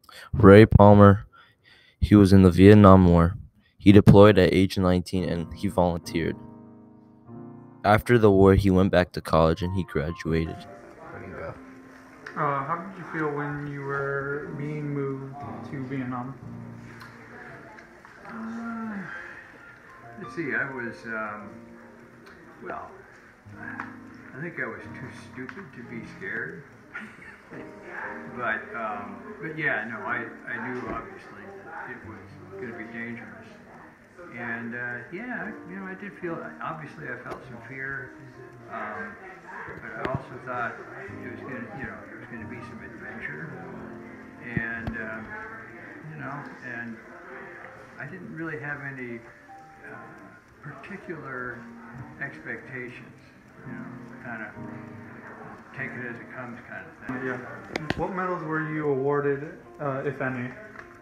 Ray Palmer, he was in the Vietnam War. He deployed at age 19 and he volunteered. After the war, he went back to college and he graduated. There you go. How did you feel when you were being moved to Vietnam? Let's see, I was, well, I think I was too stupid to be scared. but yeah, no, I knew obviously that it was going to be dangerous. And yeah, I did feel, obviously I felt some fear, but I also thought it was going to, there was going to be some adventure. And, and I didn't really have any particular expectations, kind of take it as it comes kind of thing. Yeah. What medals were you awarded, if any?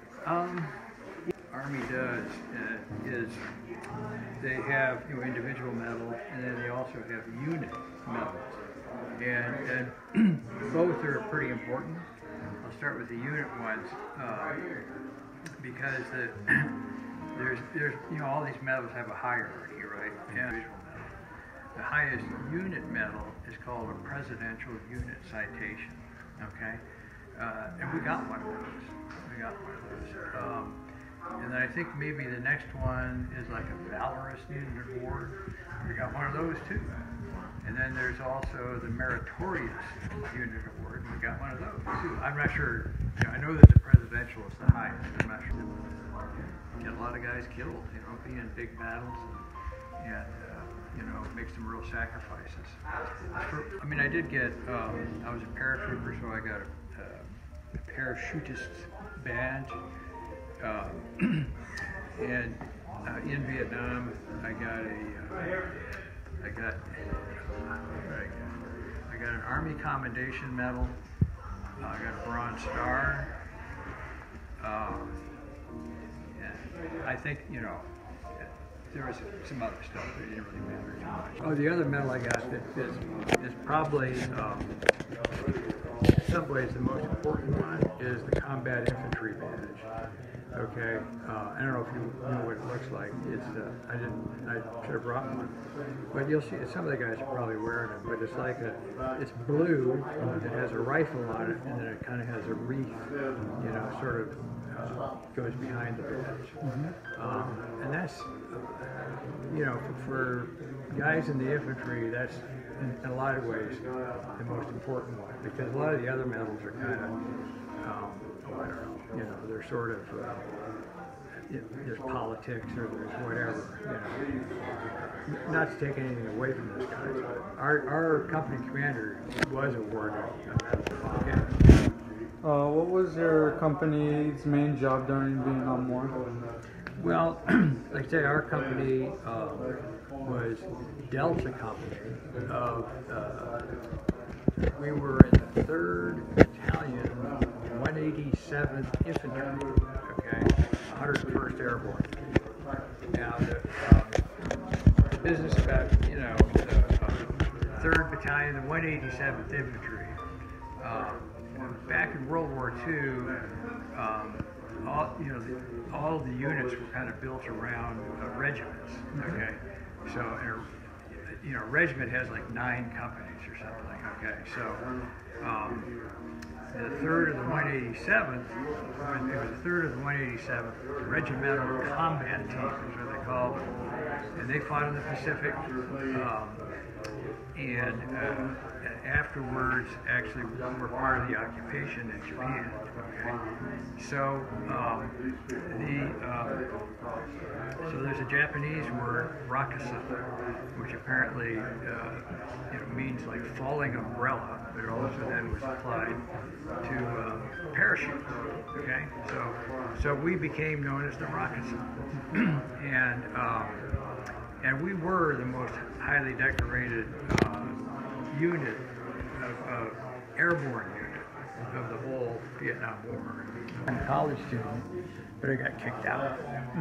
Army does is they have individual medals, and then they also have unit medals, and both are pretty important. I'll start with the unit ones because there's all these medals have a hierarchy, right? And individual medal. The highest unit medal is called a Presidential Unit Citation. Okay, and we got one of those. And then I think maybe the next one is like a Valorous Unit Award. We got one of those too. And then there's also the Meritorious Unit Award. We got one of those too. I'm not sure. I know that the Presidential is the highest. I'm not sure. Get a lot of guys killed, being in big battles, and make some real sacrifices. I did get. I was a paratrooper, so I got a parachutist badge. And in Vietnam, I got an Army Commendation Medal. I got a Bronze Star. And I think there was some other stuff that didn't really matter too much. Oh, the other medal I got that is probably in some ways the most important one is the Combat Infantry Badge. Okay, I don't know if you know what it looks like. It's I should have brought one, but you'll see some of the guys are probably wearing it. But it's like it's blue. It has a rifle on it, and then it kind of has a wreath, sort of goes behind the badge. Mm-hmm. And that's for guys in the infantry, that's in a lot of ways the most important one, because a lot of the other medals are kind of I don't know, they're sort of there's politics or there's whatever, Not to take anything away from those guys, but our company commander was awarded a medal. Okay. What was your company's main job during the Vietnam War? Well, like I say, our company was Delta Company. We were in the 3rd Battalion, 187th Infantry, okay, 101st Airborne. Now, the business about, the 3rd Battalion, the 187th Infantry, back in World War II, all the units were kind of built around regiments, okay? So, a regiment has like 9 companies or something, okay? So, the 3rd of the 187th, it was the 3rd of the 187th Regimental Combat Team is what they called it. And they fought in the Pacific, and afterwards, actually, were part of the occupation in Japan. Okay, so so there's a Japanese word, rakusa, which apparently means like falling umbrella, but it also then was applied to parachute. Okay, so we became known as the rakusa, and we were the most highly decorated unit of airborne unit of the whole Vietnam War. I'm a college student, but I got kicked out.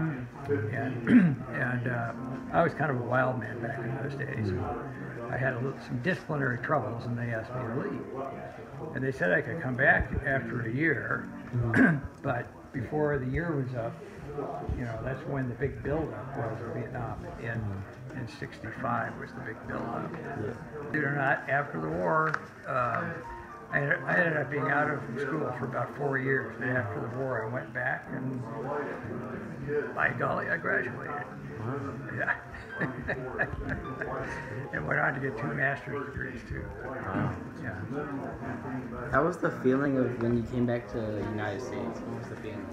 And I was kind of a wild man back in those days. I had some disciplinary troubles, and they asked me to leave. And they said I could come back after a year But before the year was up, that's when the big buildup was in Vietnam. In '65 was the big buildup. Believe it or not, after the war, I ended up being out of school for about 4 years. And after the war, I went back, and by golly, I graduated. Yeah. And went on to get 2 master's degrees too. Yeah. How was the feeling of when you came back to the United States? What was the feeling?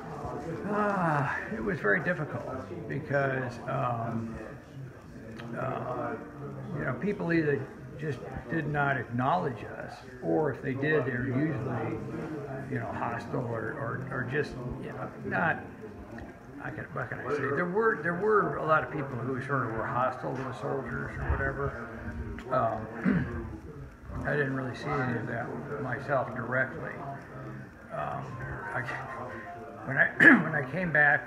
It was very difficult because people either just did not acknowledge us, or if they did, they were usually hostile or just not. What can I say? There were a lot of people who sort of were hostile to the soldiers or whatever. I didn't really see any of that myself directly. When I came back,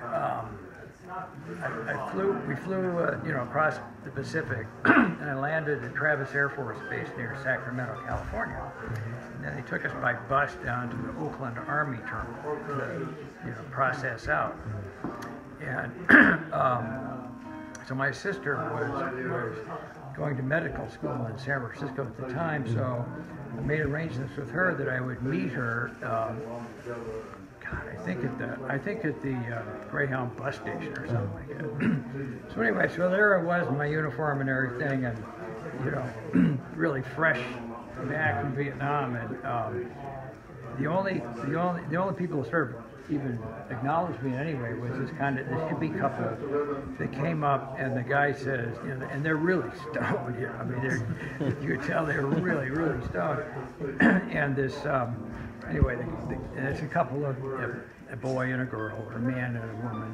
we flew across the Pacific, and I landed at Travis Air Force Base near Sacramento, California. And then they took us by bus down to the Oakland Army Terminal to process out. And so my sister was going to medical school in San Francisco at the time, so I made arrangements with her that I would meet her. I think at the Greyhound bus station or something like that. So anyway, so there I was in my uniform and everything, and really fresh back from Vietnam, and the only people who sort of even acknowledged me anyway was this hippie couple that came up, and the guy says, and they're really stoned. I mean, you could tell they were really, really stoned. And this, anyway, it's a couple of a boy and a girl, or a man and a woman.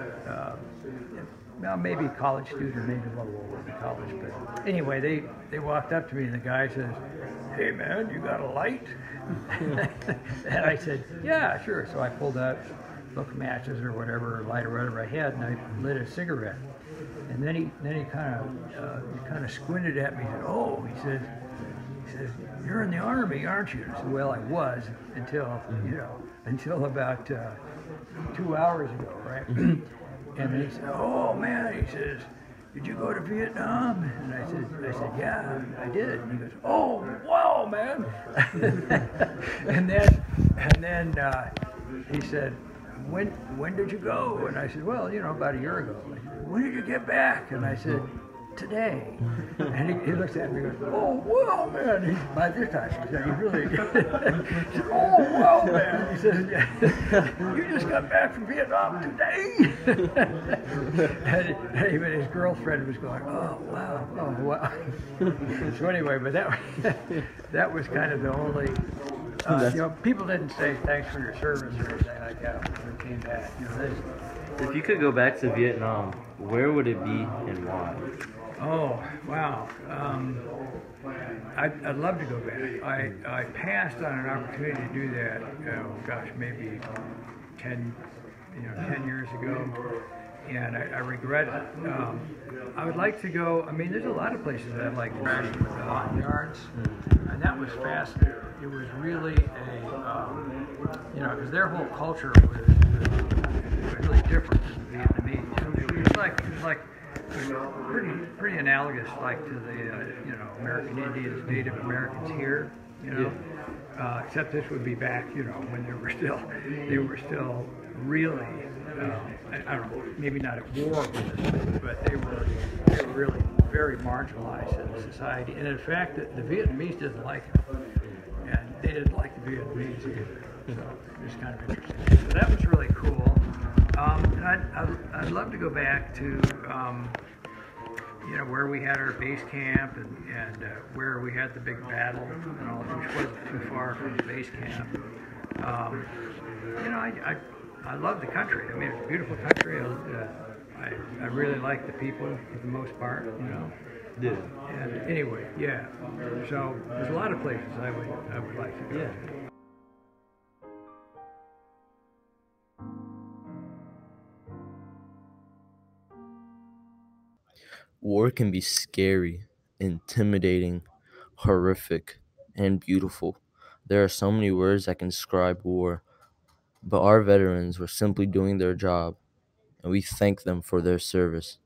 Well, maybe a college student, maybe a little older than college, but anyway, they walked up to me, and the guy says, "Hey man, you got a light?" And I said, "Yeah, sure." So I pulled out book matches or whatever, lighter, whatever I had, and I lit a cigarette. And then he kind of squinted at me and said, "Oh," he says, "You're in the Army, aren't you?" I said, "Well, I was until about 2 hours ago, right?" And then he said, "Oh man," he says, "did you go to Vietnam?" And I said, "Yeah, I did." And he goes, "Oh, wow, man." and then he said, when did you go? And I said, "Well, about a year ago." He said, "When did you get back?" And I said, "Today." And he looks at me and goes, "Oh, wow, man." By this time, he said, he really he said, "Oh, wow, man." He says, "Yeah, you just got back from Vietnam today?" and even his girlfriend was going, "Oh, wow, oh, wow." So anyway, but that was kind of the only, people didn't say thanks for your service or anything like that when we came back. If you could go back to Vietnam, where would it be and why? Oh, wow. I'd love to go back. I passed on an opportunity to do that, maybe 10 years ago, and I regret it. I would like to go, there's a lot of places that I'd like to see with the Hot Yards, and that was fascinating. It was really because their whole culture was really different than the Vietnamese. It was like pretty analogous, like to the American Indians, Native Americans here, except this would be back, when they were still really, I don't know, maybe not at war with us, but they were really very marginalized in the society. And in fact, the Vietnamese didn't like them, and they didn't like the Vietnamese either. So it was kind of interesting. So that was really cool. And I'd love to go back to where we had our base camp and where we had the big battle, which wasn't too far from the base camp. I love the country. It's a beautiful country. I really like the people for the most part. Yeah. And anyway, yeah. So there's a lot of places I would like to go. Yeah. War can be scary, intimidating, horrific, and beautiful. There are so many words that can describe war, But our veterans were simply doing their job, and we thank them for their service.